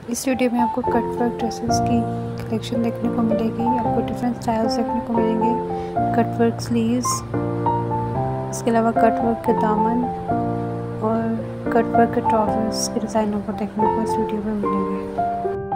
इस वीडियो में आपको कट वर्क ड्रेसेस की कलेक्शन देखने को मिलेगी। आपको डिफरेंट स्टाइल्स देखने को मिलेंगे। कट वर्क स्लीव्स, इसके अलावा कट वर्क के दामन और कट वर्क के ट्राउजर्स के डिज़ाइन आपको देखने को इस वीडियो में मिलेंगे।